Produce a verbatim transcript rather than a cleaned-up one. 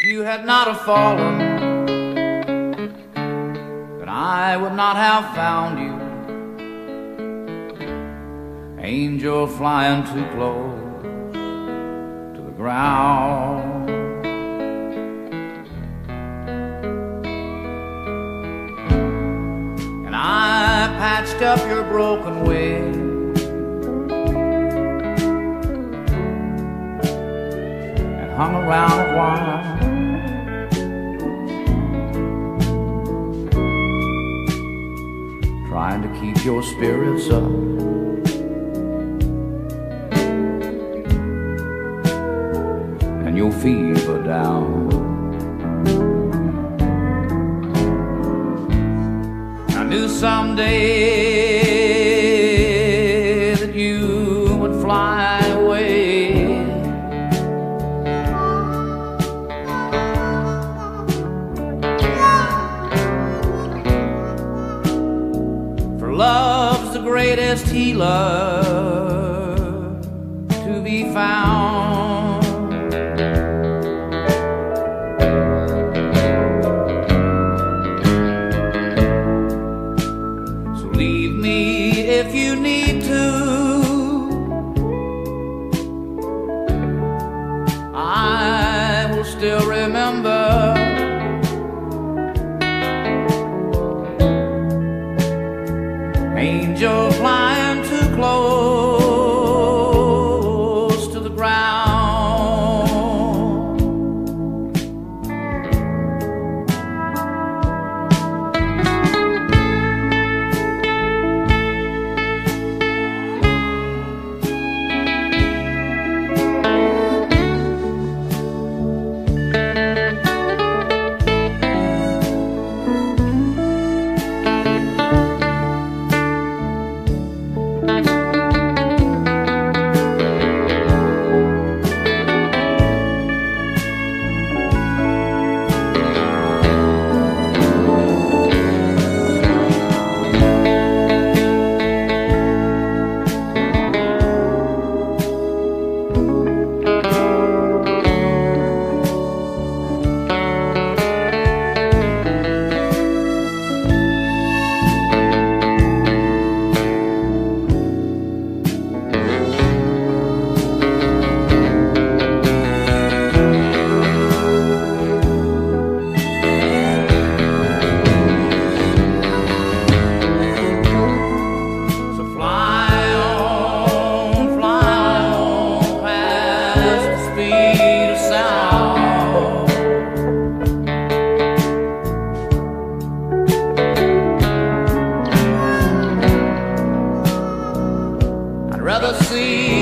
you had not have fallen, then I would not have found you. Angel flying too close to the ground. And I patched up your broken wing, hung around a while, trying to keep your spirits up. And your fever down. I knew someday that you would fly away, for love's the greatest healer to be found. Leave me if you need to, I will still remember. Angel flying too close to the ground. I'd rather see